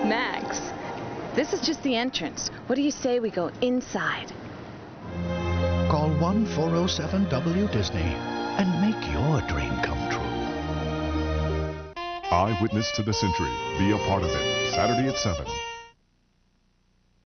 Max, this is just the entrance. What do you say we go inside? Call 1-407-WDisney and make your dream come true. Eyewitness to the Century. Be a part of it. Saturday at 7.